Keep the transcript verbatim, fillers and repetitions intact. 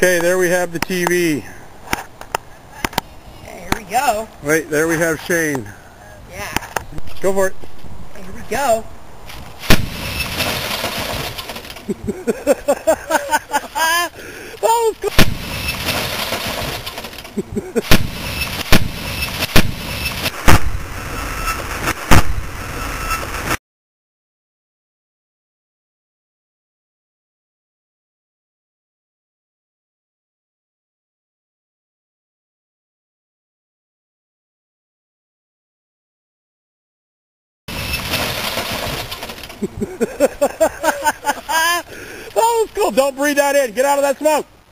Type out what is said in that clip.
Okay, there we have the T V. Okay, here we go. Wait, there we have Shane. Yeah. Go for it. Okay, here we go. That was cool. That was cool. Don't breathe that in. Get out of that smoke.